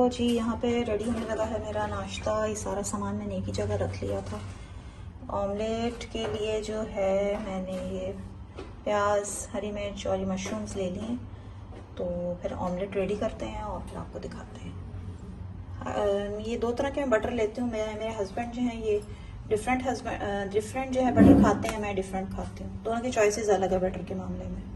जी यहाँ पे रेडी होने लगा है मेरा नाश्ता। ये सारा सामान मैंने एक ही जगह रख लिया था। ऑमलेट के लिए जो है मैंने ये प्याज, हरी मिर्च और ये मशरूम्स ले लिए। तो फिर ऑमलेट रेडी करते हैं और फिर आपको दिखाते हैं। ये दो तरह के मैं बटर लेती हूँ। मेरे हस्बैंड जो हैं ये डिफरेंट जो है बटर खाते हैं, मैं डिफरेंट खाती हूँ। दोनों की चॉइसेस अलग है बटर के मामले में।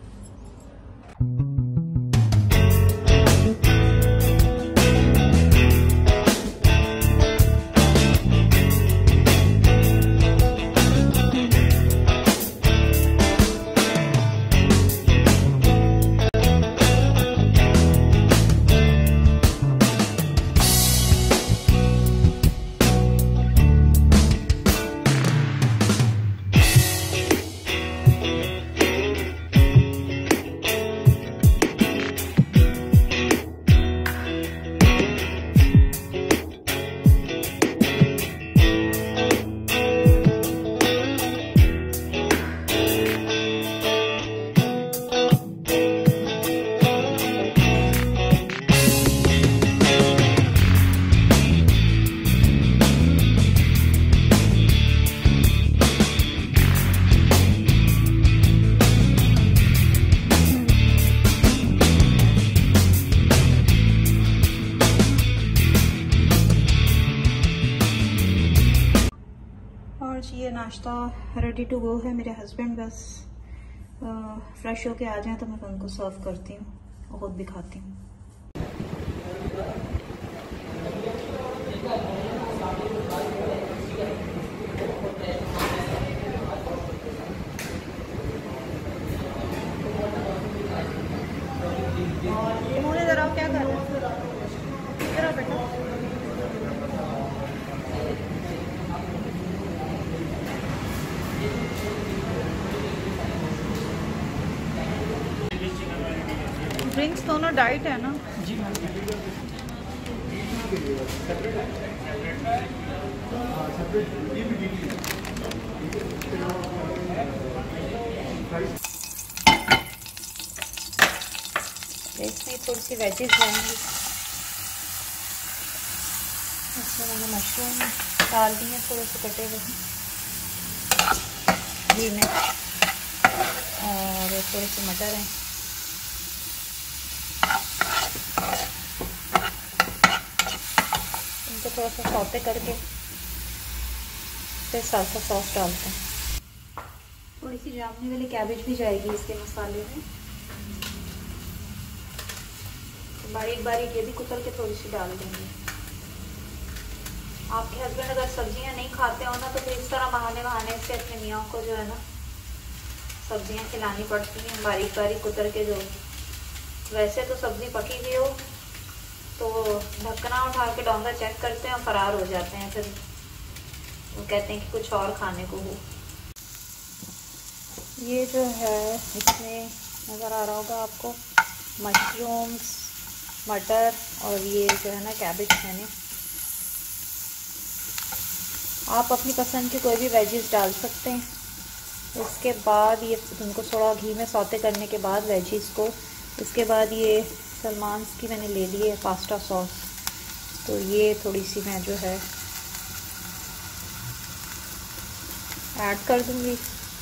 ये नाश्ता रेडी टू गो है। मेरे हस्बैंड बस फ्रेश होके आ जाएं तो मैं उनको सर्व करती हूँ और खुद भी खाती हूँ। मोने जरा क्या कर रहे हो? जरा बेटा ड्रिंक्स दोनों डाइट है ना जी। इसमें थोड़ी सी वेजेस जाएंगी। इसमें मैंने मशरूम डाल दिए थोड़े से कटे हुए, घी में, और थोड़े से मटर हैं। इनको थोड़ा सा सौते करके फिर साल्सा सॉस डालते हैं। थोड़ी सी जामनी वाली कैबेज भी जाएगी इसके मसाले में। बारीक बारीक ये भी कुतर के थोड़ी सी डाल देंगे। आपके हस्बैंड अगर सब्जियां नहीं खाते हो ना तो फिर इस तरह बहाने से अपने मियाँ को जो है ना सब्जियां खिलानी पड़ती हैं बारीक बारीक कुतर के। जो वैसे तो सब्जी पकी हुई हो तो ढक्कना उठा के डोंगा चेक करते हैं और फरार हो जाते हैं। फिर वो कहते हैं कि कुछ और खाने को हो। ये जो है इसमें नज़र आ रहा होगा आपको मशरूम्स, मटर और ये जो है ना कैबेज मैंने। आप अपनी पसंद की कोई भी वेजिस डाल सकते हैं। इसके बाद ये उनको थोड़ा घी में सौते करने के बाद वेजिस को, इसके बाद ये सलमान की मैंने ले ली है पास्ता सॉस। तो ये थोड़ी सी मैं जो है ऐड कर दूंगी।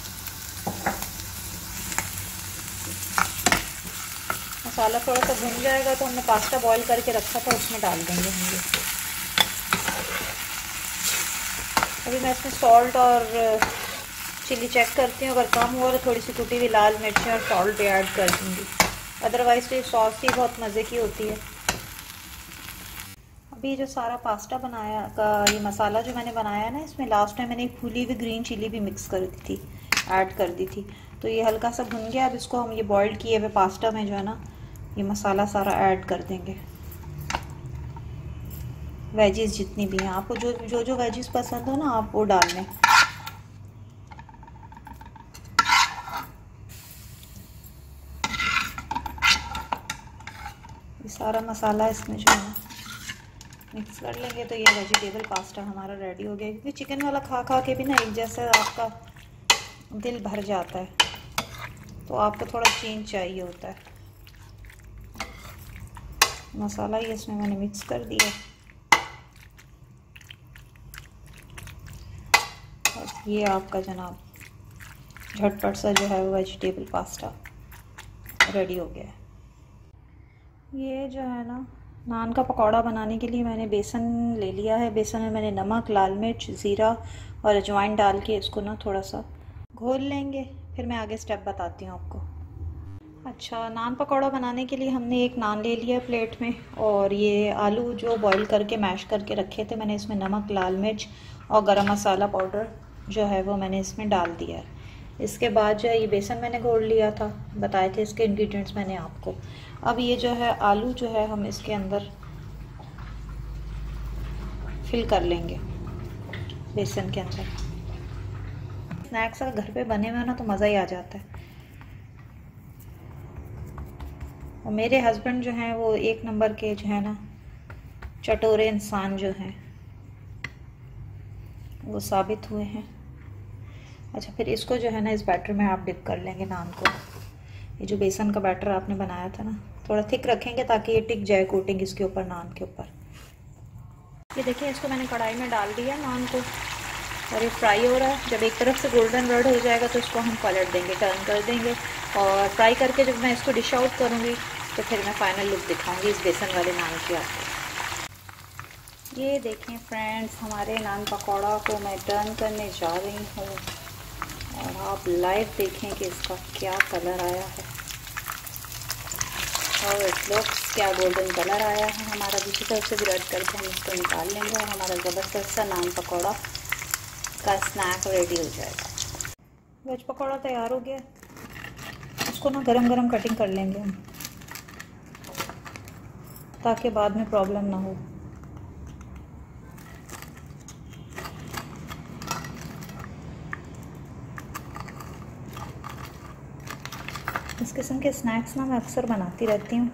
मसाला थोड़ा सा भुन जाएगा तो हमने पास्ता बॉईल करके रखा था उसमें डाल देंगे हम ये। अभी मैं इसमें सॉल्ट और चिली चेक करती हूँ, अगर कम हुआ तो थोड़ी सी कुटी हुई लाल मिर्ची और सॉल्ट भी ऐड कर दूँगी। अदरवाइज़ तो ये सॉस ही बहुत मज़े की होती है। अभी जो सारा पास्ता बनाया का ये मसाला जो मैंने बनाया है ना, इसमें लास्ट टाइम मैंने फूली हुई ग्रीन चिली भी मिक्स कर दी थी, ऐड कर दी थी। तो ये हल्का सा भुन गया। अब इसको हम ये बॉइल्ड किए हुए पास्ता में जो है ना ये मसाला सारा ऐड कर देंगे। वेजिस जितनी भी हैं आपको जो वेजिस पसंद हो ना आप वो डाल लें। ये सारा मसाला इसमें जो है मिक्स कर लेंगे तो ये वेजिटेबल पास्ता हमारा रेडी हो गया। क्योंकि चिकन वाला खा खा के भी ना एक जैसा आपका दिल भर जाता है, तो आपको थोड़ा चेंज चाहिए होता है। मसाला ही इसमें मैंने मिक्स कर दिया। और ये आपका जनाब झटपट सा जो है वो वेजिटेबल पास्ता रेडी हो गया है। ये जो है ना, नान का पकौड़ा बनाने के लिए मैंने बेसन ले लिया है। बेसन में मैंने नमक, लाल मिर्च, ज़ीरा और अजवाइन डाल के इसको ना थोड़ा सा घोल लेंगे। फिर मैं आगे स्टेप बताती हूँ आपको। अच्छा, नान पकौड़ा बनाने के लिए हमने एक नान ले लिया प्लेट में, और ये आलू जो बॉईल करके मैश करके रखे थे मैंने, इसमें नमक, लाल मिर्च और गरम मसाला पाउडर जो है वो मैंने इसमें डाल दिया है। इसके बाद जो है ये बेसन मैंने घोल लिया था, बताए थे इसके इंग्रेडिएंट्स मैंने आपको। अब ये जो है आलू जो है हम इसके अंदर फिल कर लेंगे बेसन के अंदर। स्नैक्स अगर घर पे बने हुए ना तो मज़ा ही आ जाता है। और मेरे हस्बैंड जो हैं वो एक नंबर के जो है ना चटोरे इंसान जो हैं वो साबित हुए हैं। अच्छा, फिर इसको जो है ना इस बैटर में आप डिप कर लेंगे नान को। ये जो बेसन का बैटर आपने बनाया था ना, थोड़ा थिक रखेंगे ताकि ये टिक जाए कोटिंग इसके ऊपर, नान के ऊपर। ये देखिए, इसको मैंने कढ़ाई में डाल दिया नान को, और ये फ्राई हो रहा है। जब एक तरफ से गोल्डन रेड हो जाएगा तो इसको हम पलट देंगे, टर्न कर देंगे। और फ्राई करके जब मैं इसको डिश आउट करूँगी तो फिर मैं फाइनल लुक दिखाऊँगी इस बेसन वाले नान की आपको। ये देखें फ्रेंड्स, हमारे नान पकौड़ा को मैं टर्न करने जा रही हूँ, और आप लाइव देखें कि इसका क्या कलर आया है। और इट लुक्स, क्या गोल्डन कलर आया है हमारा। दूसरी तरफ से भी रेड करके हम इसको निकाल लेंगे और हमारा ज़बरदस्त सा नान पकौड़ा का स्नैक रेडी हो जाएगा। वेज पकौड़ा तैयार हो गया। इसको ना गरम गरम कटिंग कर लेंगे हम, ताकि बाद में प्रॉब्लम ना हो। इस किस्म के स्नैक्स ना मैं अक्सर बनाती रहती हूँ,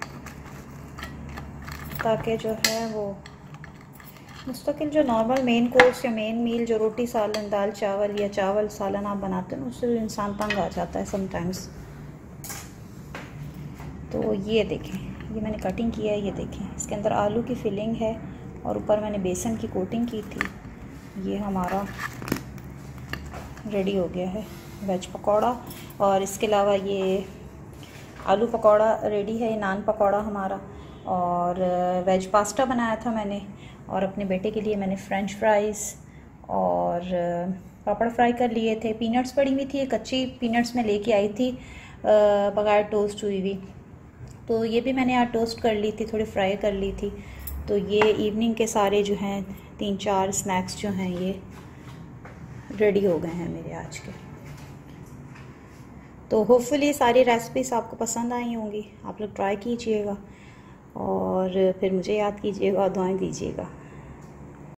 ताकि जो है वो मुस्तकिल जो नॉर्मल मेन कोर्स या मेन मील जो रोटी सालन, दाल चावल या चावल सालन आप बनाते हैं ना, उससे इंसान तंग आ जाता है समटाइम्स। तो ये देखें, ये मैंने कटिंग किया है। ये देखें, इसके अंदर आलू की फिलिंग है और ऊपर मैंने बेसन की कोटिंग की थी। ये हमारा रेडी हो गया है वेज पकौड़ा। और इसके अलावा ये आलू पकौड़ा रेडी है, ये नान पकौड़ा हमारा। और वेज पास्ता बनाया था मैंने, और अपने बेटे के लिए मैंने फ्रेंच फ्राइज़ और पापड़ फ्राई कर लिए थे। पीनट्स पड़ी हुई थी, कच्ची पीनट्स में लेके आई थी बगैर टोस्ट हुई हुई, तो ये भी मैंने आज टोस्ट कर ली थी, थोड़ी फ्राई कर ली थी। तो ये इवनिंग के सारे जो हैं 3-4 स्नैक्स जो हैं ये रेडी हो गए हैं मेरे आज के। तो होपफुली सारी रेसिपीज़ आपको पसंद आई होंगी। आप लोग ट्राई कीजिएगा और फिर मुझे याद कीजिएगा और दुआएं दीजिएगा।